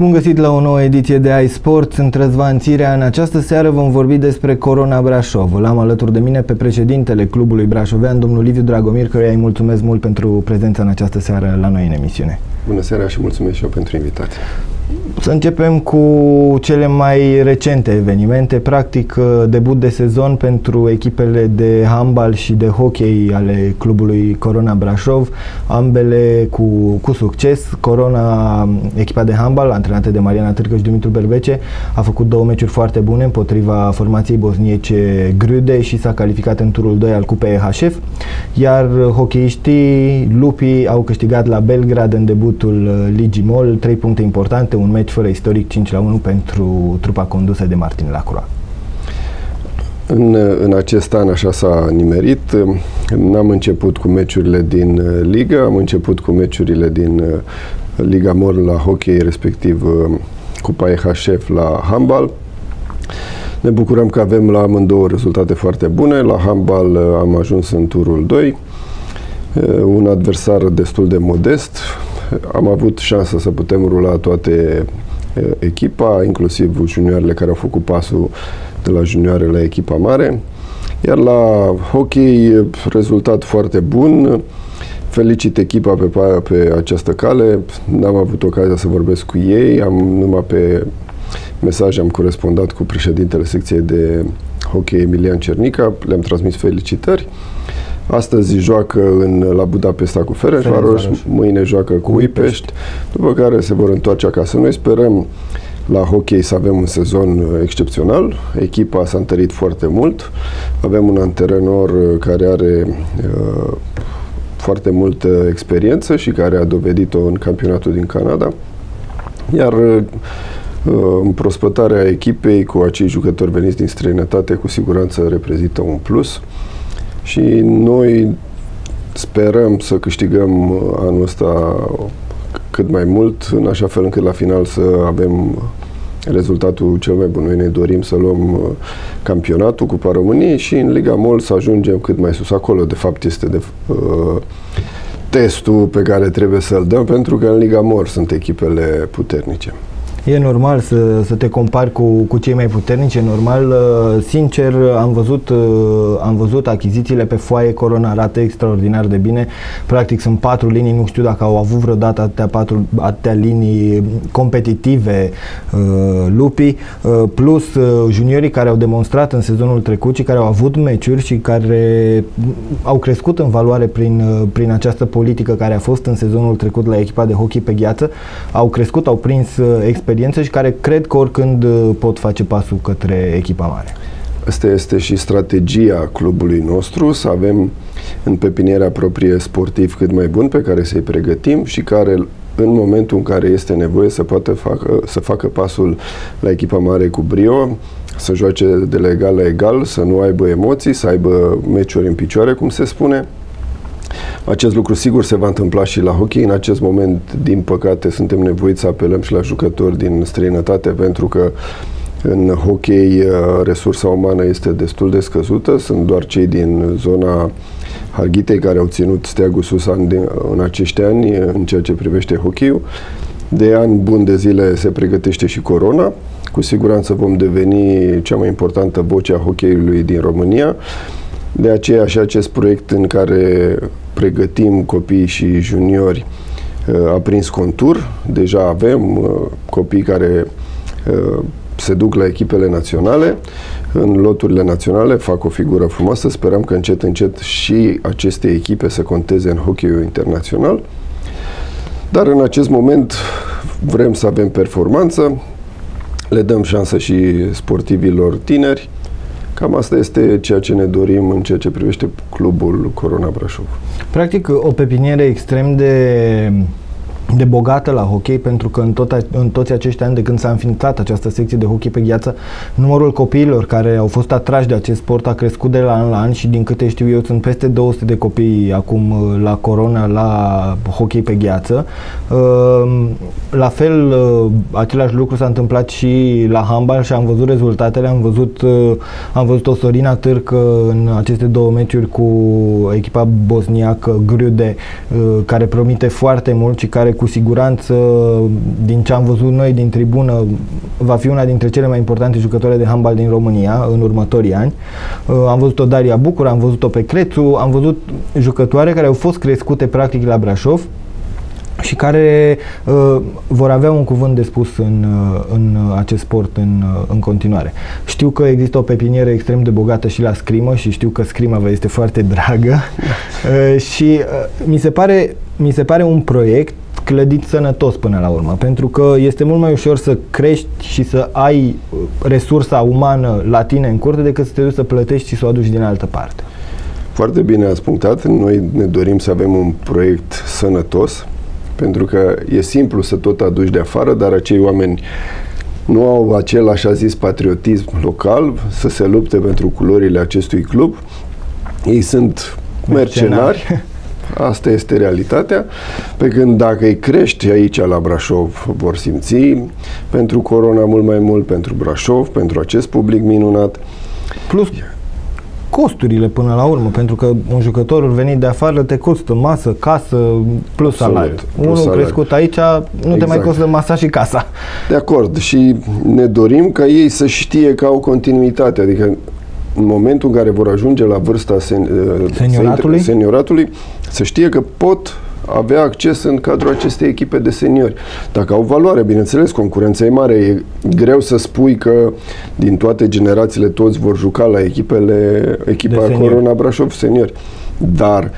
Bun găsit la o nouă ediție de iSport, sunt Răzvan Țirea. În această seară vom vorbi despre Corona Brașov. L-am alături de mine pe președintele clubului brașovean, domnul Liviu Dragomir, căruia îi mulțumesc mult pentru prezența în această seară la noi în emisiune. Bună seara și mulțumesc și eu pentru invitație. Să începem cu cele mai recente evenimente, practic debut de sezon pentru echipele de handbal și de hockey ale clubului Corona Brașov, ambele cu succes. Corona, echipa de handbal, antrenată de Mariana Târcă și Dumitru Berbece, a făcut 2 meciuri foarte bune împotriva formației bosniece Grüde și s-a calificat în turul 2 al Cupei EHF, iar hockeyiștii Lupii au câștigat la Belgrad în debutul Ligii MOL 3 puncte importante, un meci fără istoric 5-1 pentru trupa condusă de Martin Lacroix. În acest an așa s-a nimerit. N-am început cu meciurile din Liga, am început cu meciurile din Liga MOL la hockey, respectiv Cupa EHF la handbal. Ne bucurăm că avem la amândouă rezultate foarte bune. La handbal am ajuns în turul 2, un adversar destul de modest. Am avut șansa să putem rula toate echipa, inclusiv junioarele care au făcut pasul de la junioare la echipa mare. Iar la hockey, rezultat foarte bun. Felicit echipa pe această cale. N-am avut ocazia să vorbesc cu ei, numai pe mesaj am corespondat cu președintele secției de hockey Emilian Cernica, le-am transmis felicitări. Astăzi joacă la Budapesta cu Ferencvaros, mâine joacă cu Uipești, după care se vor întoarce acasă. Noi sperăm la hockey să avem un sezon excepțional. Echipa s-a întărit foarte mult. Avem un antrenor care are foarte multă experiență și care a dovedit-o în campionatul din Canada. Iar împrospătarea echipei cu acei jucători veniți din străinătate cu siguranță reprezintă un plus. Și noi sperăm să câștigăm anul ăsta cât mai mult, în așa fel încât la final să avem rezultatul cel mai bun. Noi ne dorim să luăm campionatul, Cupa României și în Liga MOL să ajungem cât mai sus. Acolo, de fapt, este testul pe care trebuie să-l dăm, pentru că în Liga MOL sunt echipele puternice. E normal să te compari cu cei mai puternici, e normal. Sincer, am văzut achizițiile pe foaie. Corona arată extraordinar de bine. Practic sunt 4 linii, nu știu dacă au avut vreodată atâtea linii competitive Lupii, plus juniorii care au demonstrat în sezonul trecut și care au avut meciuri și care au crescut în valoare prin această politică care a fost în sezonul trecut la echipa de hockey pe gheață. Au crescut, au prins experiență și care cred că oricând pot face pasul către echipa mare. Asta este și strategia clubului nostru, să avem în pepinierea proprie sportivi cât mai buni pe care să-i pregătim și care în momentul în care este nevoie să facă pasul la echipa mare cu brio, să joace de la egal la egal, să nu aibă emoții, să aibă meciuri în picioare, cum se spune. Acest lucru sigur se va întâmpla și la hockey. În acest moment, din păcate, suntem nevoiți să apelăm și la jucători din străinătate, pentru că în hockey resursa umană este destul de scăzută. Sunt doar cei din zona Harghitei care au ținut steagul sus în acești ani în ceea ce privește hockey-ul. De ani buni de zile se pregătește și Corona. Cu siguranță vom deveni cea mai importantă voce a hockey-ului din România. De aceea și acest proiect în care pregătim copii și juniori a prins contur. Deja avem copii care se duc la echipele naționale, în loturile naționale fac o figură frumoasă. Sperăm că încet, încet și aceste echipe să conteze în hockey-ul internațional. Dar în acest moment vrem să avem performanță, le dăm șansă și sportivilor tineri. Cam asta este ceea ce ne dorim în ceea ce privește clubul Corona Brașov. Practic, o pepiniere extrem de bogată la hockey, pentru că în toți acești ani de când s-a înființat această secție de hockey pe gheață, numărul copiilor care au fost atrași de acest sport a crescut de la an la an și din câte știu eu sunt peste 200 de copii acum la Corona la hockey pe gheață. La fel, același lucru s-a întâmplat și la handbal și am văzut rezultatele, am văzut-o Sorina Târcă în aceste 2 meciuri cu echipa bosniacă Grüde, care promite foarte mult și care cu siguranță, din ce am văzut noi din tribună, va fi una dintre cele mai importante jucătoare de handbal din România în următorii ani. Am văzut-o Daria Bucur, am văzut-o pe Crețu, am văzut jucătoare care au fost crescute practic la Brașov și care vor avea un cuvânt de spus în acest sport în continuare. Știu că există o pepinieră extrem de bogată și la scrimă și știu că scrima vă este foarte dragă și mi se pare un proiect clădit sănătos până la urmă, pentru că este mult mai ușor să crești și să ai resursa umană la tine în curte decât să te duci să plătești și să o aduci din altă parte. Foarte bine ați punctat. Noi ne dorim să avem un proiect sănătos, pentru că e simplu să tot aduci de afară, dar acei oameni nu au acel, așa zis, patriotism local, să se lupte pentru culorile acestui club. Ei sunt mercenari. Asta este realitatea. Pe când dacă îi crești aici la Brașov, vor simți pentru Corona mult mai mult, pentru Brașov, pentru acest public minunat. Plus costurile până la urmă, pentru că un jucător venit de afară te costă masă, casă, plus salariu. Unul crescut aici nu te mai costă masa și casa. De acord. Și ne dorim ca ei să știe că au continuitate. Adică în momentul în care vor ajunge la vârsta senioratului, să știe că pot avea acces în cadrul acestei echipe de seniori. Dacă au valoare, bineînțeles, concurența e mare. E greu să spui că din toate generațiile toți vor juca la echipa Corona Brașov seniori. Dar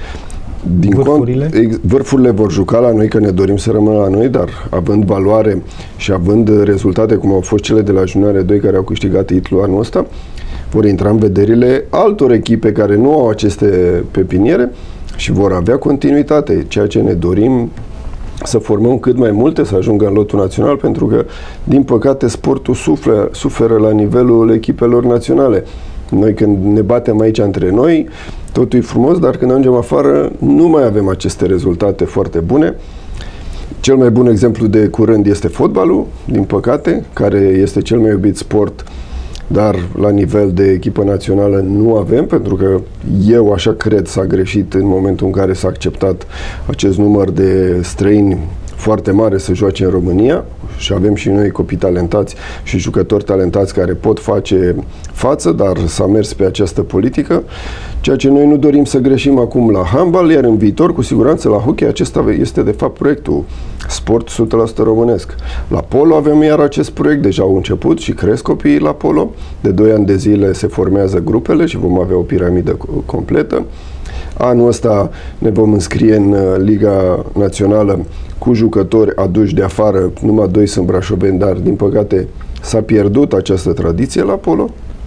vârfurile vor juca la noi, că ne dorim să rămână la noi, dar având valoare și având rezultate cum au fost cele de la Junioare 2 care au câștigat titlul anul ăsta, vor intra în vederile altor echipe care nu au aceste pepiniere și vor avea continuitate, ceea ce ne dorim să formăm cât mai multe, să ajungă în lotul național, pentru că, din păcate, sportul suferă la nivelul echipelor naționale. Noi când ne batem aici între noi, totul e frumos, dar când ajungem afară, nu mai avem aceste rezultate foarte bune. Cel mai bun exemplu de curând este fotbalul, din păcate, care este cel mai iubit sport, dar la nivel de echipă națională nu avem, pentru că eu așa cred s-a greșit în momentul în care s-a acceptat acest număr de străini foarte mare să joace în România și avem și noi copii talentați și jucători talentați care pot face față, dar s-a mers pe această politică, ceea ce noi nu dorim să greșim acum la handbal, iar în viitor, cu siguranță, la hockey, acesta este de fapt proiectul sport 100% românesc. La polo avem iar acest proiect, deja au început și cresc copiii la polo, de 2 ani de zile se formează grupele și vom avea o piramidă completă. Anul ăsta ne vom înscrie în Liga Națională cu jucători aduși de afară, numai 2 sunt brașoveni, dar din păcate s-a pierdut această tradiție la polo.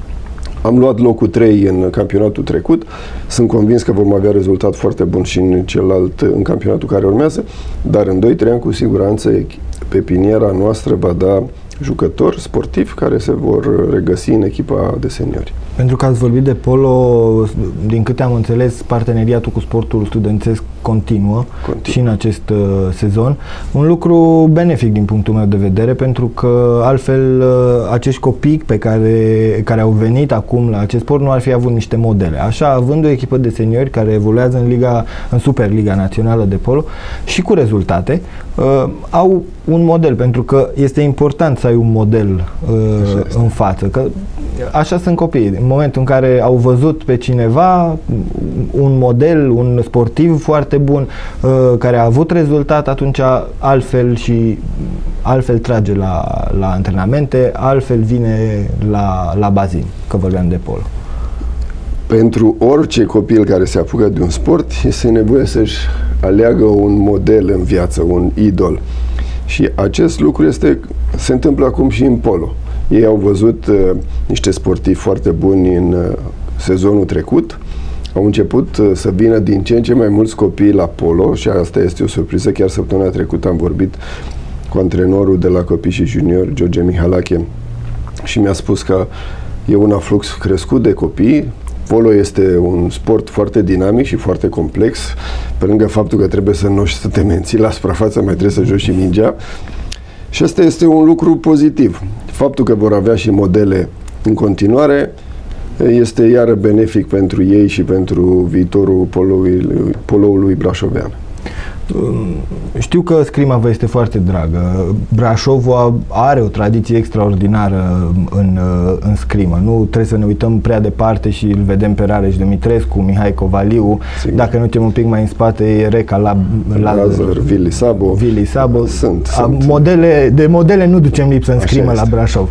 Am luat locul 3 în campionatul trecut, sunt convins că vom avea rezultat foarte bun și în campionatul care urmează, dar în 2-3 ani cu siguranță pepiniera noastră va da jucători sportivi care se vor regăsi în echipa de seniori. Pentru că ați vorbit de polo, din câte am înțeles, parteneriatul cu sportul studențesc continuă și în acest sezon. Un lucru benefic din punctul meu de vedere, pentru că altfel acești copii care au venit acum la acest sport nu ar fi avut niște modele. Așa, având o echipă de seniori care evoluează în Superliga Națională de Polo și cu rezultate, au un model, pentru că este important să ai un model în față, că așa sunt copiii. În momentul în care au văzut pe cineva, un model, un sportiv foarte bun, care a avut rezultat, atunci altfel trage la antrenamente, altfel vine la bazin, că vorbeam de polo. Pentru orice copil care se apucă de un sport, este nevoie să-și aleagă un model în viață, un idol. Și acest lucru se întâmplă acum și în polo. Ei au văzut niște sportivi foarte buni în sezonul trecut, au început să vină din ce în ce mai mulți copii la polo și asta este o surpriză. Chiar săptămâna trecută am vorbit cu antrenorul de la copii și juniori, George Mihalache, și mi-a spus că e un aflux crescut de copii. Polo este un sport foarte dinamic și foarte complex. Pe lângă faptul că trebuie să noși, să te menții la suprafață, mai trebuie să joci și mingea. Și asta este un lucru pozitiv. Faptul că vor avea și modele în continuare este iară benefic pentru ei și pentru viitorul poloului brașovean. Știu că scrima vă este foarte dragă. Brașovul are o tradiție extraordinară în scrimă. Nu trebuie să ne uităm prea departe și îl vedem pe Rareș Dumitrescu, Mihai Covaliu. Sigur. Dacă nu uităm un pic mai în spate, e Reca Lazar, Vili Sabo. Sunt. De modele nu ducem lipsă în scrimă la Brașov.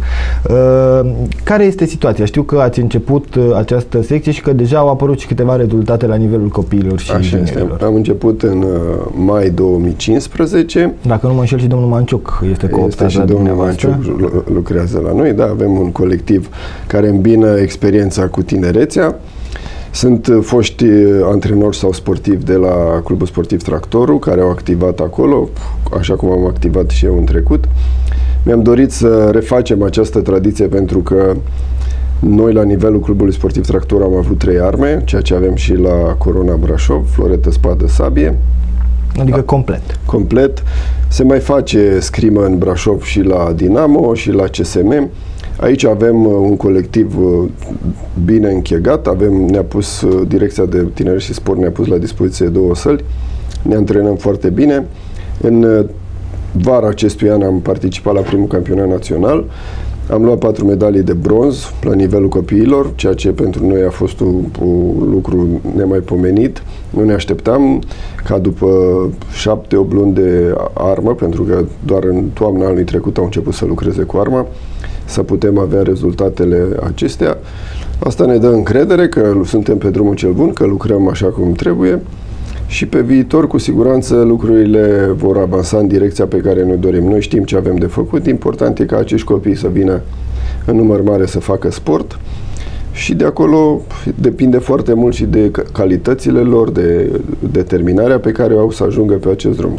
Care este situația? Știu că ați început această secție și că deja au apărut și câteva rezultate la nivelul copiilor și juniorilor. Am început în mai 2015. Dacă nu mă înșel, și domnul Manciuc este cooptat la dumneavoastră. Domnul Manciuc lucrează la noi, da, avem un colectiv care îmbină experiența cu tinerețea. Sunt foști antrenori sau sportivi de la Clubul Sportiv Tractorul, care au activat acolo, așa cum am activat și eu în trecut. Mi-am dorit să refacem această tradiție pentru că noi, la nivelul Clubului Sportiv Tractor, am avut 3 arme, ceea ce avem și la Corona Brașov, floretă, spadă, sabie. Adică complet. Complet. Se mai face scrimă în Brașov și la Dinamo și la CSM. Aici avem un colectiv bine închegat, ne-a pus Direcția de Tineret și Sport, ne-a pus la dispoziție 2 săli, ne antrenăm foarte bine. În vara acestui an am participat la primul campionat național. Am luat 4 medalii de bronz la nivelul copiilor, ceea ce pentru noi a fost un lucru nemaipomenit. Nu ne așteptam ca după 7-8 luni de armă, pentru că doar în toamna anului trecut au început să lucreze cu arma, să putem avea rezultatele acestea. Asta ne dă încredere că suntem pe drumul cel bun, că lucrăm așa cum trebuie și pe viitor, cu siguranță, lucrurile vor avansa în direcția pe care ne dorim. Noi știm ce avem de făcut. Important e ca acești copii să vină în număr mare să facă sport și de acolo depinde foarte mult și de calitățile lor, de determinarea pe care o au să ajungă pe acest drum.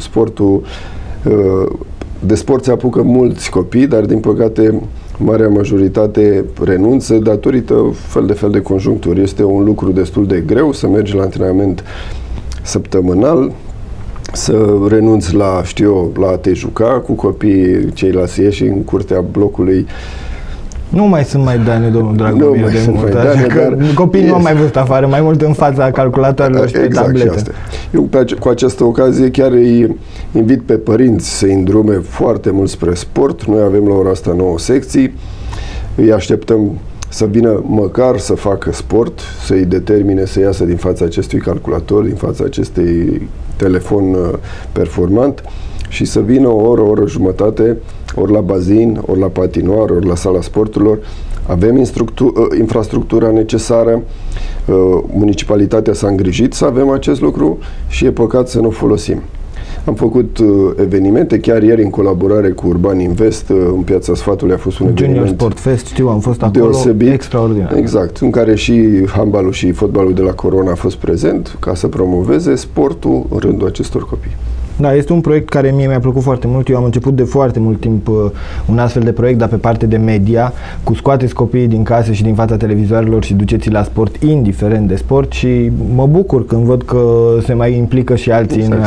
De sport se apucă mulți copii, dar din păcate marea majoritate renunță datorită fel de conjuncturi. Este un lucru destul de greu să mergi la antrenament săptămânal, să renunți la, la a te juca cu copiii, ceilalți ieși în curtea blocului. Nu mai sunt Maidane, domnul Dragomir, de mult, că copiii nu au mai văzut afară, mai mult în fața calculatoarelor și pe tablete. Eu cu această ocazie chiar îi invit pe părinți să îndrume foarte mult spre sport. Noi avem la ora asta 9 secții, îi așteptăm să vină măcar să facă sport, să-i determine să iasă din fața acestui calculator, din fața acestui telefon performant și să vină o oră jumătate, ori la bazin, ori la patinoar, ori la sala sporturilor. Avem infrastructura necesară, municipalitatea s-a îngrijit să avem acest lucru și e păcat să nu folosim. Am făcut evenimente, chiar ieri în colaborare cu Urban Invest, în Piața Sfatului a fost un eveniment Junior Sport Fest, știu, am fost acolo, deosebit, extraordinar. Exact, în care și handbalul și fotbalul de la Corona a fost prezent ca să promoveze sportul în rândul acestor copii. Da, este un proiect care mie mi-a plăcut foarte mult. Eu am început de foarte mult timp un astfel de proiect, dar pe parte de media, cu scoateți copiii din case și din fața televizoarelor și duceți la sport, indiferent de sport, și mă bucur când văd că se mai implică și alții în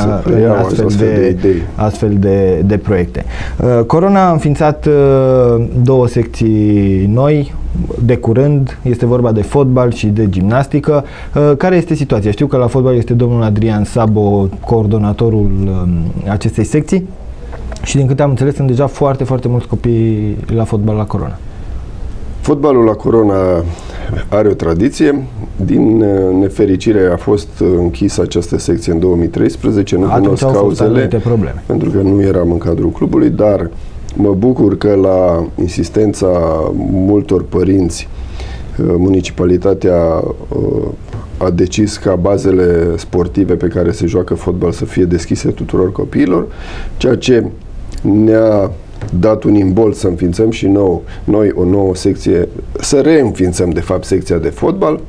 astfel de proiecte. Corona a înființat 2 secții noi de curând, este vorba de fotbal și de gimnastică. Care este situația? Știu că la fotbal este domnul Adrian Sabo, coordonatorul acestei secții și din câte am înțeles sunt deja foarte mulți copii la fotbal la Corona. Fotbalul la Corona are o tradiție. Din nefericire a fost închisă această secție în 2013, nu cunosc cauzele, pentru că nu eram în cadrul clubului, dar mă bucur că la insistența multor părinți, municipalitatea a decis ca bazele sportive pe care se joacă fotbal să fie deschise tuturor copiilor, ceea ce ne-a dat un imbold să înființăm și noi o nouă secție, să reînființăm de fapt secția de fotbal.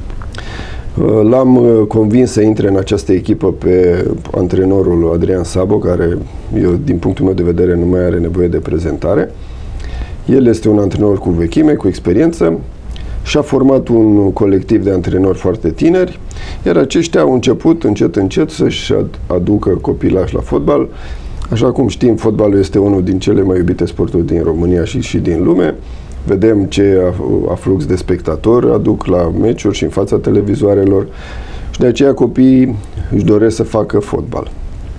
L-am convins să intre în această echipă pe antrenorul Adrian Sabo, care eu, din punctul meu de vedere, nu mai are nevoie de prezentare. El este un antrenor cu vechime, cu experiență și a format un colectiv de antrenori foarte tineri, iar aceștia au început încet să-și aducă copilași la fotbal. Așa cum știm, fotbalul este unul din cele mai iubite sporturi din România și din lume. Vedem ce aflux de spectatori aduc la meciuri și în fața televizoarelor și de aceea copiii își doresc să facă fotbal.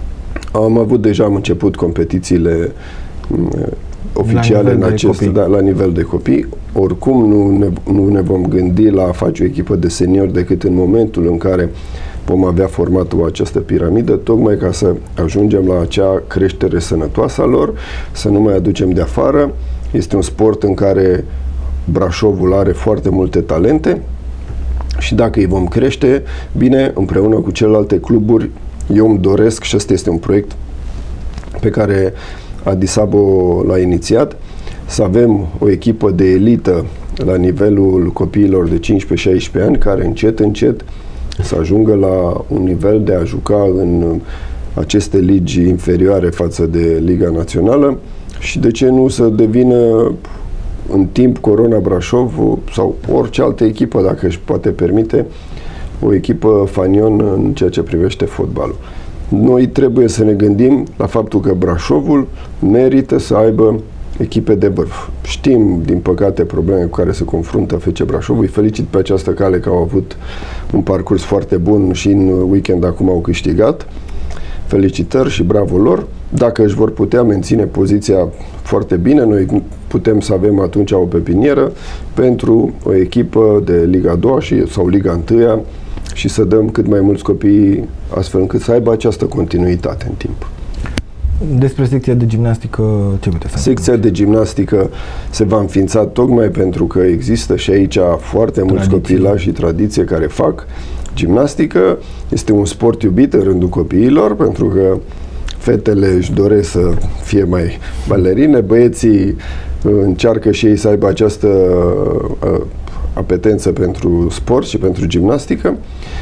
Am început competițiile oficiale la nivel de copii. Oricum nu ne vom gândi la a face o echipă de seniori decât în momentul în care vom avea formatul această piramidă, tocmai ca să ajungem la acea creștere sănătoasă a lor, să nu mai aducem de afară. Este un sport în care Brașovul are foarte multe talente și dacă îi vom crește, bine, împreună cu celelalte cluburi, eu îmi doresc, și ăsta este un proiect pe care Adisabo l-a inițiat, să avem o echipă de elită la nivelul copiilor de 15-16 ani, care încet să ajungă la un nivel de a juca în aceste ligi inferioare față de Liga Națională și de ce nu să devină în timp Corona Brașov sau orice altă echipă, dacă își poate permite, o echipă fanion în ceea ce privește fotbalul. Noi trebuie să ne gândim la faptul că Brașovul merită să aibă echipe de vârf. Știm, din păcate, probleme cu care se confruntă FC Brașov. Îi felicit pe această cale că au avut un parcurs foarte bun și în weekend acum au câștigat. Felicitări și bravo lor. Dacă își vor putea menține poziția foarte bine, noi putem să avem atunci o pepinieră pentru o echipă de Liga 2 sau Liga 1 și să dăm cât mai mulți copii astfel încât să aibă această continuitate în timp. Despre secția de gimnastică, ce puteți să Secția de gimnastică se va înființa tocmai pentru că există și aici foarte mulți copilași și tradiție care fac gimnastică. Este un sport iubit în rândul copiilor, pentru că fetele își doresc să fie mai balerine, băieții încearcă și ei să aibă această apetență pentru sport și pentru gimnastică.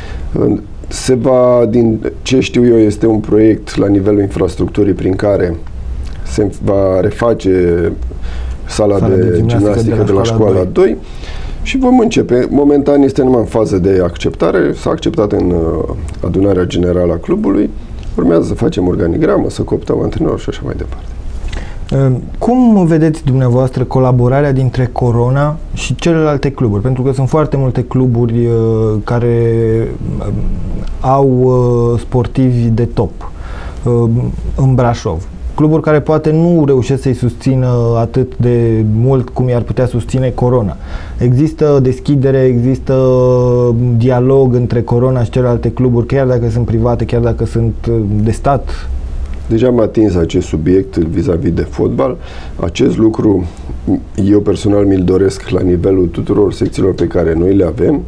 Din ce știu eu, este un proiect la nivelul infrastructurii prin care se va reface sala de gimnastică de la școala 2 și vom începe. Momentan este numai în fază de acceptare, s-a acceptat în adunarea generală a clubului, urmează să facem organigramă, să cooptăm antrenori și așa mai departe. Cum vedeți dumneavoastră colaborarea dintre Corona și celelalte cluburi? Pentru că sunt foarte multe cluburi care au sportivi de top în Brașov. Cluburi care poate nu reușesc să-i susțină atât de mult cum i-ar putea susține Corona. Există deschidere, există dialog între Corona și celelalte cluburi, chiar dacă sunt private, chiar dacă sunt de stat? Deja am atins acest subiect vis-a-vis de fotbal. Acest lucru eu personal mi-l doresc la nivelul tuturor secțiilor pe care noi le avem.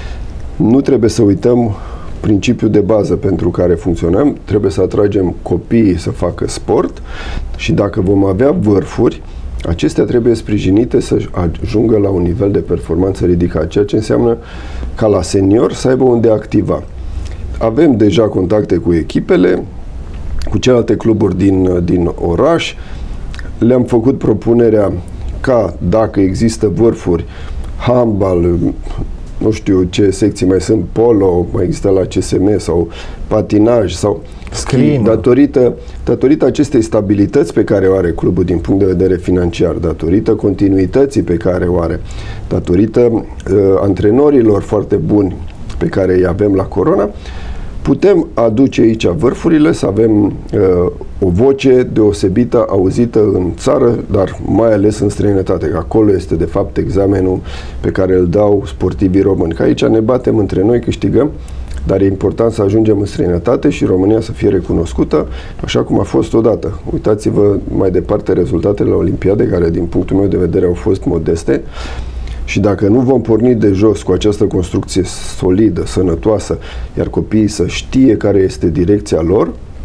Nu trebuie să uităm principiul de bază pentru care funcționăm. Trebuie să atragem copiii să facă sport și dacă vom avea vârfuri, acestea trebuie sprijinite să ajungă la un nivel de performanță ridicat, ceea ce înseamnă ca la senior să aibă unde activa. Avem deja contacte cu echipele, cu celelalte cluburi din oraș. Le-am făcut propunerea ca, dacă există vârfuri, handbal, nu știu ce secții mai sunt, polo, mai există la CSM sau patinaj sau schi, datorită acestei stabilități pe care o are clubul din punct de vedere financiar, datorită continuității pe care o are, datorită antrenorilor foarte buni pe care îi avem la Corona, putem aduce aici vârfurile, să avem o voce deosebită, auzită în țară, dar mai ales în străinătate, că acolo este de fapt examenul pe care îl dau sportivii români. Că aici ne batem între noi, câștigăm, dar e important să ajungem în străinătate și România să fie recunoscută, așa cum a fost odată. Uitați-vă mai departe rezultatele la Olimpiade, care din punctul meu de vedere au fost modeste. Și dacă nu vom porni de jos cu această construcție solidă, sănătoasă, iar copiii să știe care este direcția lor,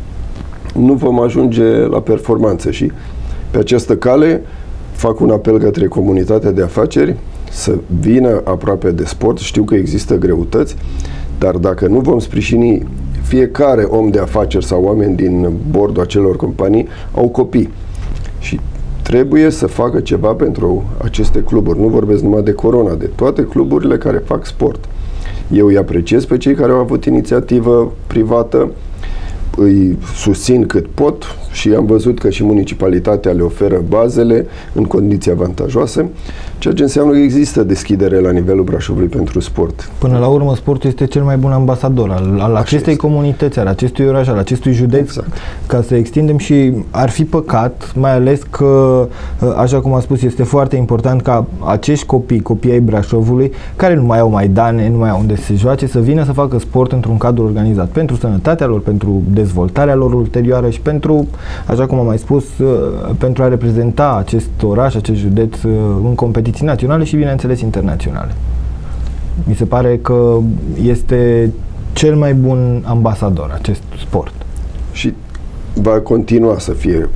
nu vom ajunge la performanță. Și pe această cale fac un apel către comunitatea de afaceri să vină aproape de sport. Știu că există greutăți, dar dacă nu vom sprijini fiecare om de afaceri sau oameni din bordul acelor companii, au copii. Și trebuie să facă ceva pentru aceste cluburi. Nu vorbesc numai de Corona, de toate cluburile care fac sport. Eu îi apreciez pe cei care au avut inițiativă privată. îi susțin cât pot și am văzut că și municipalitatea le oferă bazele în condiții avantajoase, ceea ce înseamnă că există deschidere la nivelul Brașovului pentru sport. Până la urmă, sportul este cel mai bun ambasador al acestei comunități, al acestui oraș, al acestui județ, exact. Ca să extindem, și ar fi păcat, mai ales că, așa cum a spus, este foarte important ca acești copii ai Brașovului, care nu mai au maidane, nu mai au unde să se joace, să vină să facă sport într-un cadru organizat, pentru sănătatea lor, pentru dezvoltarea lor ulterioară și pentru, așa cum am mai spus, pentru a reprezenta acest oraș, acest județ în competiții naționale și, bineînțeles, internaționale. Mi se pare că este cel mai bun ambasador acest sport. Și va continua să fie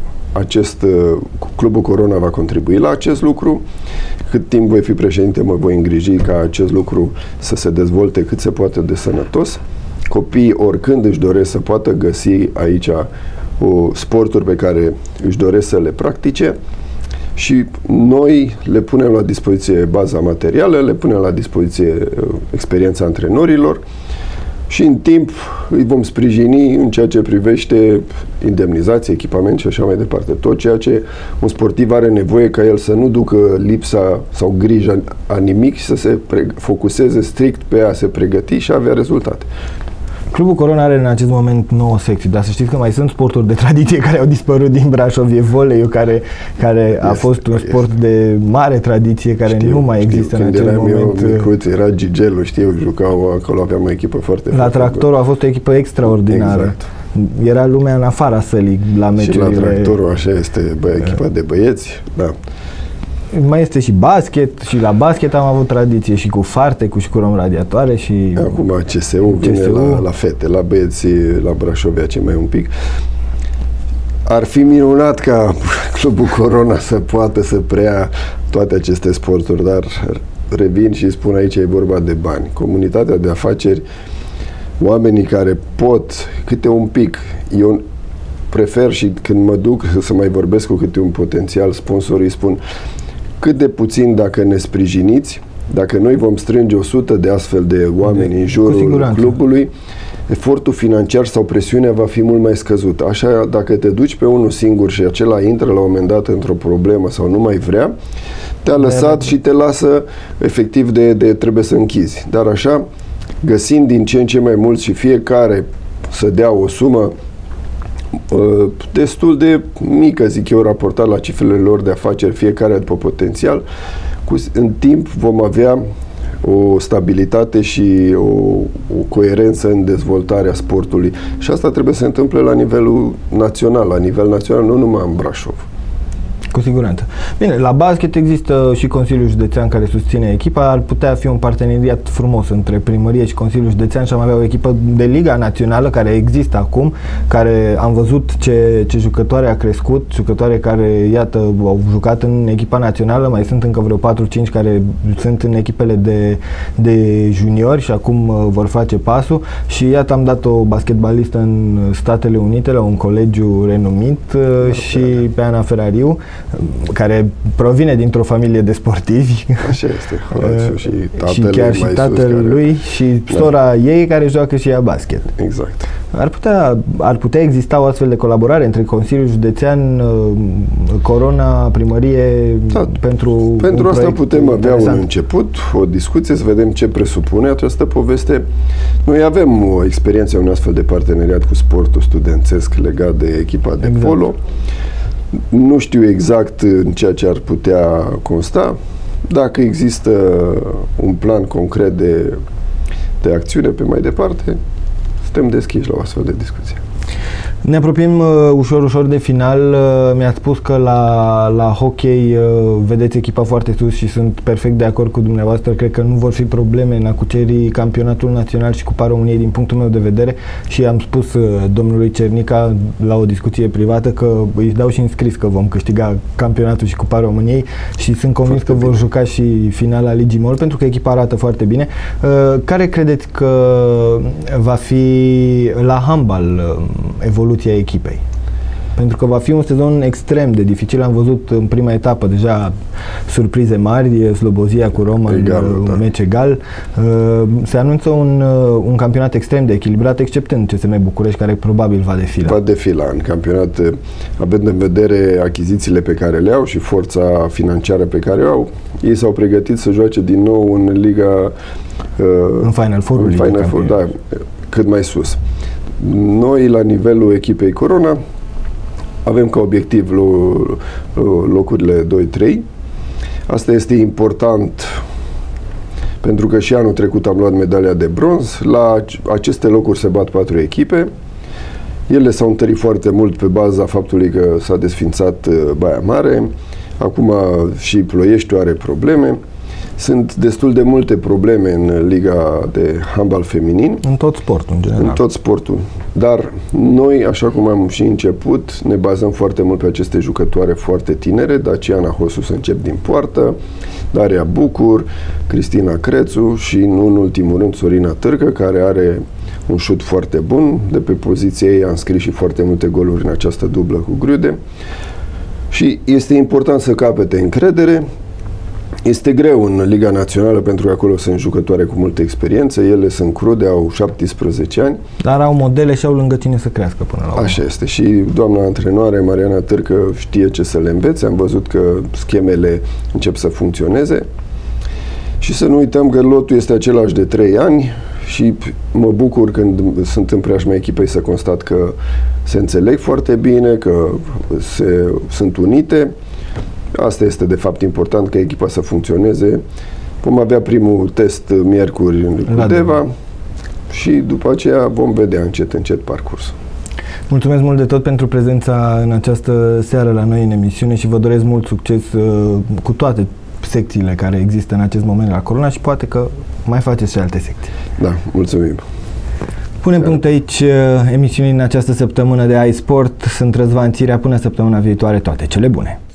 Clubul Corona va contribui la acest lucru. Cât timp voi fi președinte, mă voi îngriji ca acest lucru să se dezvolte cât se poate de sănătos. Copiii, oricând își doresc, să poată găsi aici sporturi pe care își doresc să le practice, și noi le punem la dispoziție baza materială, le punem la dispoziție experiența antrenorilor și în timp îi vom sprijini în ceea ce privește indemnizație, echipament și așa mai departe. Tot ceea ce un sportiv are nevoie, ca el să nu ducă lipsa sau grija a nimic și să se focuseze strict pe a se pregăti și a avea rezultate. Clubul Corona are în acest moment 9 secții, dar să știți că mai sunt sporturi de tradiție care au dispărut din Brașov. E voleiul, care a fost un sport de mare tradiție, care nu mai există în acest moment. Când eram eu micuț, era Gigelu, jucau acolo, aveam o echipă foarte La Tractorul a fost o echipă extraordinară. Exact. Era lumea în afara sălii la meciurile. Și la Tractorul așa este echipa de băieți, da. Mai este și basket, și la basket am avut tradiție și cu farte, și cu rom radiatoare și... Acum CSU vine la fete, la băieți, la Brașovia ce mai un pic. Ar fi minunat ca Clubul Corona să poată să preia toate aceste sporturi, dar revin și spun, aici e vorba de bani. Comunitatea de afaceri, oamenii care pot câte un pic, eu prefer, și când mă duc să mai vorbesc cu câte un potențial sponsor, îi spun: cât de puțin dacă ne sprijiniți, dacă noi vom strânge 100 de astfel de oameni în jurul clubului, efortul financiar sau presiunea va fi mult mai scăzută. Așa, dacă te duci pe unul singur și acela intră la un moment dat într-o problemă sau nu mai vrea, te-a lăsat și te lasă efectiv de trebuie să închizi. Dar așa, găsind din ce în ce mai mulți și fiecare să dea o sumă destul de mică, zic eu, raportat la cifrele lor de afaceri, fiecare după potențial, în timp vom avea o stabilitate și o coerență în dezvoltarea sportului. Și asta trebuie să se întâmple la nivelul național, nu numai în Brașov. Cu siguranță. Bine, la basket există și Consiliul Județean care susține echipa. Ar putea fi un parteneriat frumos între primărie și Consiliul Județean și am avea o echipă de Liga Națională care există acum, care am văzut ce jucătoare a crescut, jucătoare care, iată, au jucat în echipa națională, mai sunt încă vreo 4-5 care sunt în echipele de juniori și acum vor face pasul. Și iată, am dat o basketbalistă în Statele Unite la un colegiu renumit și pe Ana Ferrariu, care provine dintr-o familie de sportivi. Așa este. Și tatăl, și chiar și tatăl lui și sora ei care joacă și ea basket. Exact. Ar putea exista o astfel de colaborare între Consiliul Județean, Corona, Primărie, pentru asta putem avea un început, o discuție, să vedem ce presupune această poveste. Noi avem o experiență, un astfel de parteneriat cu sportul studențesc legat de echipa de polo. Nu știu exact în ceea ce ar putea consta. Dacă există un plan concret de acțiune pe mai departe, suntem deschiși la o astfel de discuție. Ne apropiem ușor de final. Mi-ați spus că la hockey vedeți echipa foarte sus și sunt perfect de acord cu dumneavoastră. Cred că nu vor fi probleme în a cuceri campionatul național și Cupa României din punctul meu de vedere și am spus domnului Cernica la o discuție privată că îi dau și înscris că vom câștiga campionatul și Cupa României și sunt convins că vor juca și finala Ligii Mol pentru că echipa arată foarte bine. Care credeți că va fi la handbal evoluția echipei? pentru că va fi un sezon extrem de dificil. Am văzut în prima etapă deja surprize mari, Slobozia cu Roman, un meci egal. Se anunță un campionat extrem de echilibrat, exceptând CSM București, care probabil va defila. Va defila în campionat, având în vedere achizițiile pe care le au și forța financiară pe care o au. Ei s-au pregătit să joace din nou în Liga în Final Four, da, cât mai sus. Noi, la nivelul echipei Corona, avem ca obiectiv locurile 2-3. Asta este important pentru că și anul trecut am luat medalia de bronz. La aceste locuri se bat 4 echipe. Ele s-au întărit foarte mult pe baza faptului că s-a desfințat Baia Mare. Acum și Ploieștiul are probleme. Sunt destul de multe probleme în Liga de Handbal feminin. În tot sportul, în general. În tot sportul. Dar noi, așa cum am și început, ne bazăm foarte mult pe aceste jucătoare foarte tinere. Daciana Hosu să încep din poartă, Daria Bucur, Cristina Crețu și, nu în ultimul rând, Sorina Târcă, care are un șut foarte bun. De pe poziția ei am scris și foarte multe goluri în această dublă cu Grude. Și este important să capete încredere. Este greu în Liga Națională pentru că acolo sunt jucătoare cu multă experiență, ele sunt crude, au 17 ani. Dar au modele și au lângă cine să crească până la urmă. Așa este. Și doamna antrenoare, Mariana Târcă, știe ce să le învețe. Am văzut că schemele încep să funcționeze. Și să nu uităm că lotul este același de 3 ani și mă bucur când sunt în preajma echipei să constat că se înțeleg foarte bine, că sunt unite. Asta este de fapt important, ca echipa să funcționeze. Vom avea primul test miercuri în Crudeva și după aceea vom vedea încet parcursul. Mulțumesc mult de tot pentru prezența în această seară la noi în emisiune și vă doresc mult succes cu toate secțiile care există în acest moment la Corona și poate că mai faceți și alte secții. Da, mulțumim! Punem punct aici emisiunii în această săptămână de iSport. Sunt Răzvan Țirea. Până săptămâna viitoare, toate cele bune!